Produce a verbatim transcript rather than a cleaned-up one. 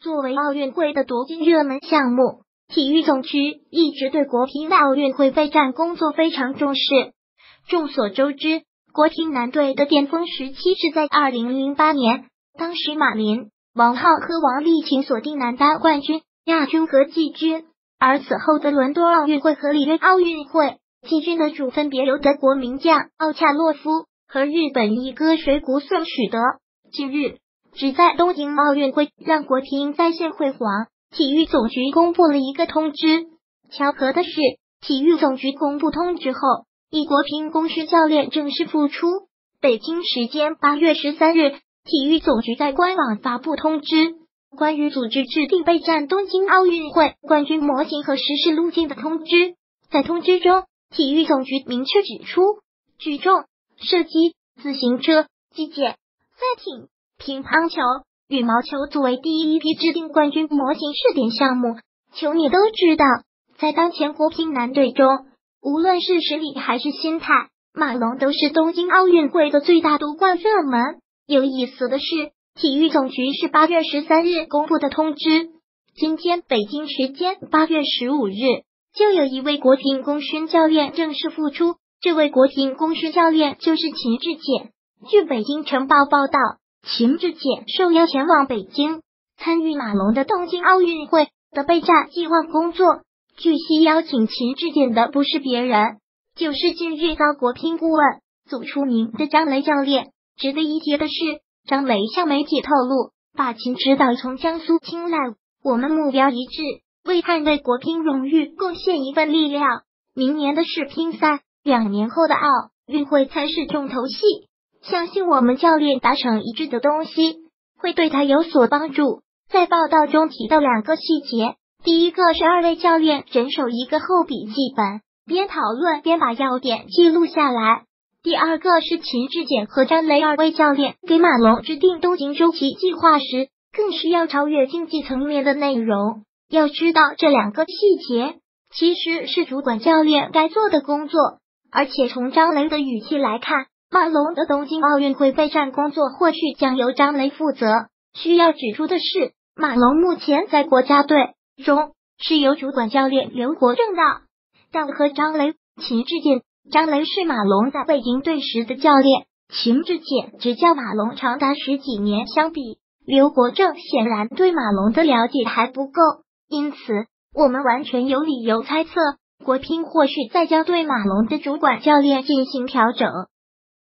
作为奥运会的夺金热门项目，体育总局一直对国乒的奥运会备战工作非常重视。众所周知，国乒男队的巅峰时期是在二零零八年，当时马林、王皓和王励勤锁定男单冠军、亚军和季军。而此后的伦敦奥运会和里约奥运会，季军的主分别由德国名将奥恰洛夫和日本一哥水谷隼取得。近日，只在东京奥运会让国乒再现辉煌，体育总局公布了一个通知。巧合的是，体育总局公布通知后，一国乒功勋教练正式复出。北京时间八月十三日，体育总局在官网发布通知，关于组织制定备战东京奥运会冠军模型和实施路径的通知。在通知中，体育总局明确指出，举重、射击、自行车、击剑、赛艇、乒乓球、羽毛球作为第一批制定冠军模型试点项目。球迷都知道，在当前国乒男队中，无论是实力还是心态，马龙都是东京奥运会的最大夺冠热门。有意思的是，体育总局是八月十三日公布的通知，今天北京时间八月十五日，就有一位国乒功勋教练正式复出。这位国乒功勋教练就是秦志戬。据北京晨报报道，秦志戬受邀前往北京，参与马龙的东京奥运会的备战计划工作。据悉，邀请秦志戬的不是别人，就是近日遭国乒顾问组出名的张雷教练。值得一提的是，张雷向媒体透露，把秦指导从江苏青睐，我们目标一致，为捍卫国乒荣誉贡献一份力量。明年的世乒赛，两年后的奥运会才是重头戏，相信我们教练达成一致的东西，会对他有所帮助。在报道中提到两个细节，第一个是二位教练人手一个厚笔记本，边讨论边把要点记录下来。第二个是秦志戬和张雷二位教练给马龙制定东京周期计划时，更是要超越竞技层面的内容。要知道，这两个细节其实是主管教练该做的工作，而且从张雷的语气来看，马龙的东京奥运会备战工作或许将由张雷负责。需要指出的是，马龙目前在国家队中是由主管教练刘国正的，但和张雷、秦志戬张雷是马龙在北京队时的教练，秦志戬执教马龙长达十几年，相比刘国正显然对马龙的了解还不够，因此我们完全有理由猜测，国乒或许再将对马龙的主管教练进行调整。